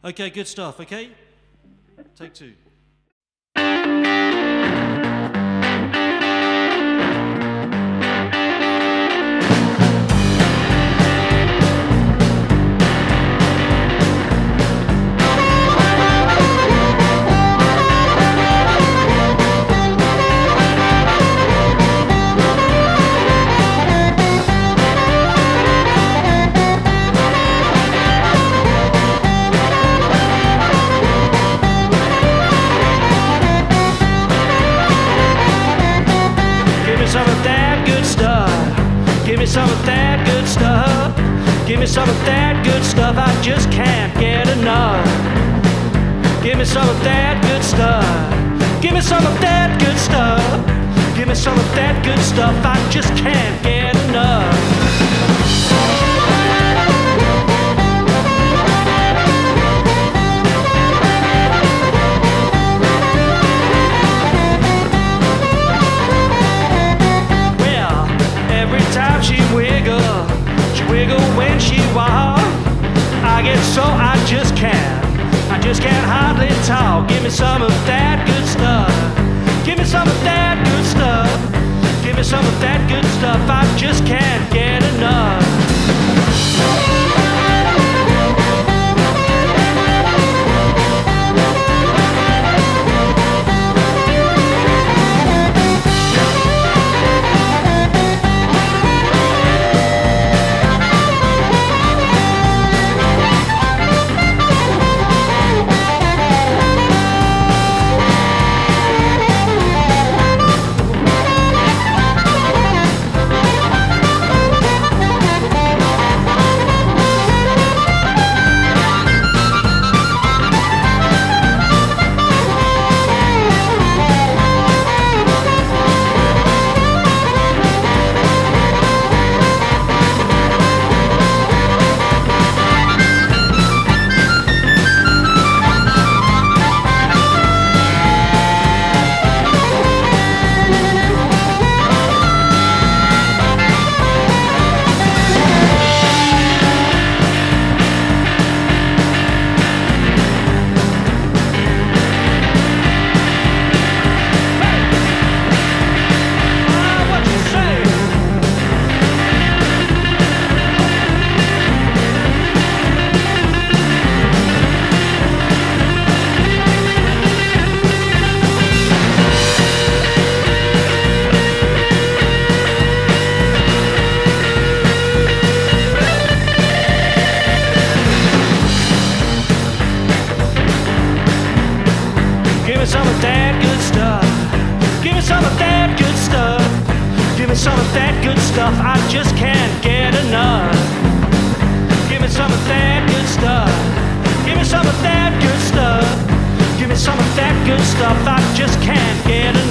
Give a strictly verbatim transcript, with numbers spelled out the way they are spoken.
Okay, good stuff, okay? Take two. Some of that good stuff. Give me some of that good stuff. Give me some of that good stuff. I just can't get enough. Give me some of that good stuff. Give me some of that good stuff. Give me some of that good stuff. I just can't get enough. She wiggle, she wiggle when she walk. I get so I just can't, I just can't hardly talk. Give me some of that good stuff. Give me some of that good stuff. Give me some of that good stuff. I just can't get enough. Give me some of that good stuff. Give me some of that good stuff. Give me some of that good stuff. I just can't get enough. Give me some of that good stuff. Give me some of that good stuff. Give me some of that good stuff. I just can't get enough.